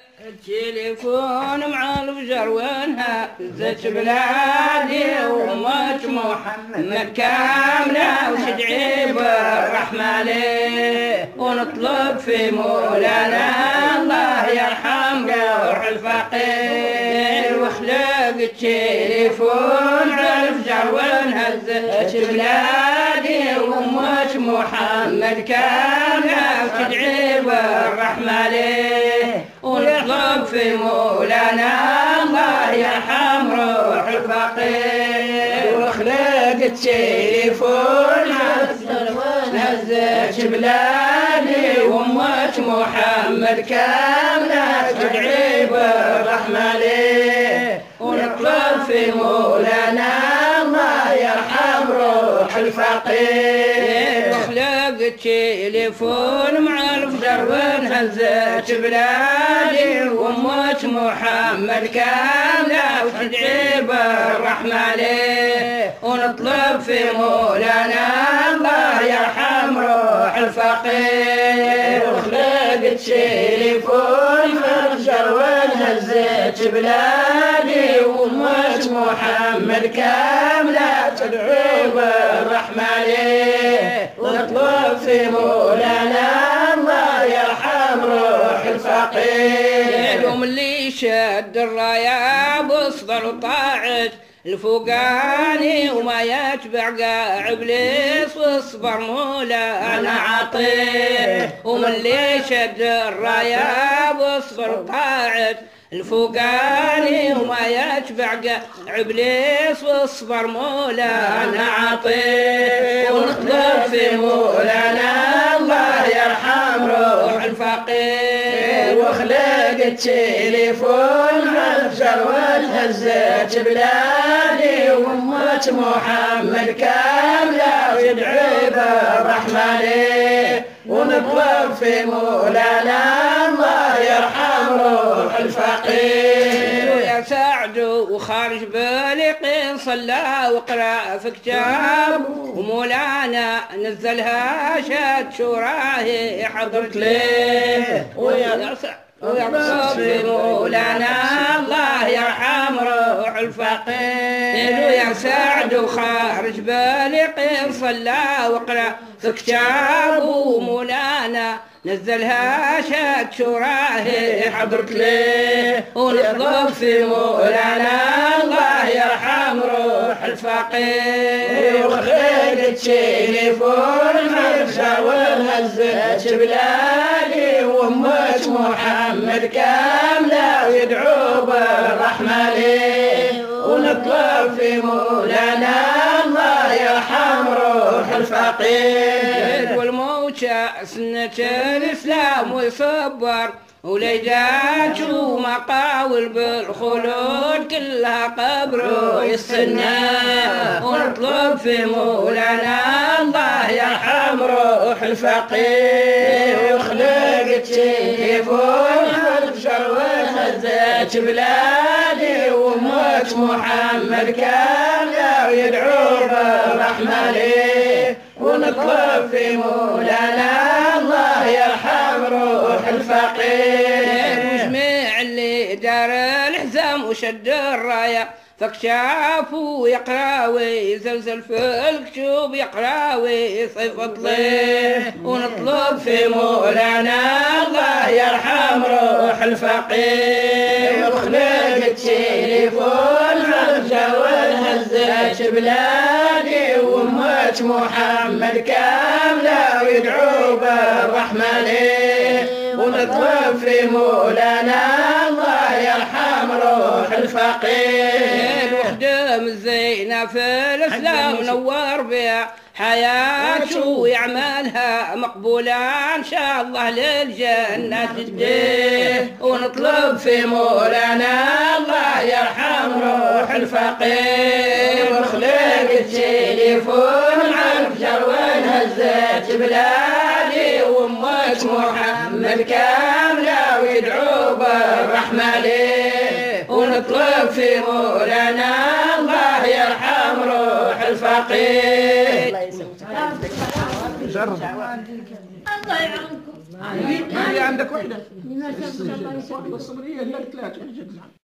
التليفون مع الفجر وينها زت بلادي وأمة محمد كاملة وتدعي بالرحمن ونطلب في مولانا الله يرحم روح الفقير واخلق التليفون على الفجر وينها زت بلادي وأمة محمد كاملة وتدعي بالرحمن ونطلب في مولانا الله يرحم روح الفقير واخلق التليفون هزت بلادي وأمة محمد كاملة تدعي بالرحمن ونطلب في مولانا الله يرحم روح الفقير واخلق التليفون مع الفجر وانهزت بلادي وأمة محمد كاملة وتدعي بالرحمن ونطلب في مولانا الله يرحم روح الفقير واخلق التليفون مع الفجر وانهزت بلادي وأمة محمد كاملة تدعي بالرحمن ونطلب في مولانا الله يرحم روح الفقير يوم اللي شد الراية بصدر وطاعت الفوقاني وما يتبع قاع ابليس واصبر مولانا عطيه ومن اللي شد الراية بصبر وطاعت الفوقاني وما يتبع قاع ابليس واصبر مولانا عطيه ونطلب في مولانا الله يرحم روح الفقير واخلق التليفون مع الفجر وانهزت بلادي وأمة محمد كاملة ويدعي بالرحمن ونطلب في مولانا الله يرحم روح الفقير ويا سعد وخارج باليقين صلى وقرأ في كتاب ومولانا نزلها شاد شوراه حضرت ليه ويا ويقصد في مولانا الله يرحم روح الفقير ويا سعد وخارج باليقين صلى وقرأ في كتاب ومولانا نزلها شاد شوراه حضرت ليه ونطلب في مولانا الله يرحم روح الفقير وخلق التليفون مرجع وانهزت بلادي وأمة محمد كاملة ويدعو بالرحمن ونطلب في مولانا الله يرحم روح الفقير والموتى سنة الإسلام ويصبر وليجات ومقاول بالخلود كلها قبر ويستنى ونطلب في مولانا الله يرحم روح الفقير ويخلق التليفون الفجر وانهزت بلادي وأمة محمد كاملة ويدعو بالرحمن ونطلب في مولانا الله يرحم روح الفقير وجميع اللي دار الحزام وشد الراية فكشافوا يقرا ويزلزل في الكتب يقرا ويصفط ليه ونطلب في مولانا الله يرحم روح الفقير وخلق التليفون مرجع وانهزت بلادي وأمة محمد كاملة ويدعو بالرحمن ونطلب في مولانا الله يرحم روح الفقير وخدم الزينة في الإسلام نور بها حياته ويعملها مقبولة إن شاء الله للجنة تديه ونطلب في مولانا الله يرحم روح الفقير وخلق التليفون على الفجر وانهزت بلادي وأمة محمد كاملة ويدعو بالرحمن ونطلب في مولانا الله يرحم روح الفقير. الله يعينكم. ما هي عندك وحده؟ واحده الصبريه لا ثلاثه